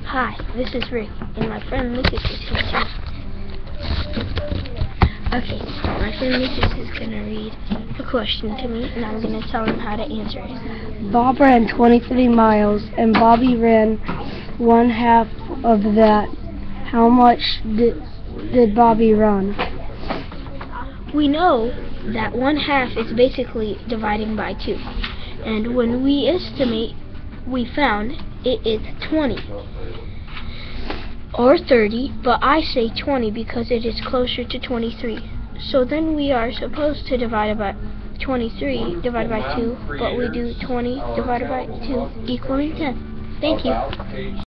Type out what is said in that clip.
Hi, this is Rick, and my friend Lucas is here too. Okay, my friend Lucas is going to read a question to me, and I'm going to tell him how to answer it. Bob ran 23 miles, and Bobby ran one half of that. How much did Bobby run? We know that one half is basically dividing by 2. And when we estimate, we found it is 20. Or 30, but I say 20 because it is closer to 23. So then we are supposed to divide by 23 divided by 2, but we do 20 divided by 2 equaling 10. Thank you.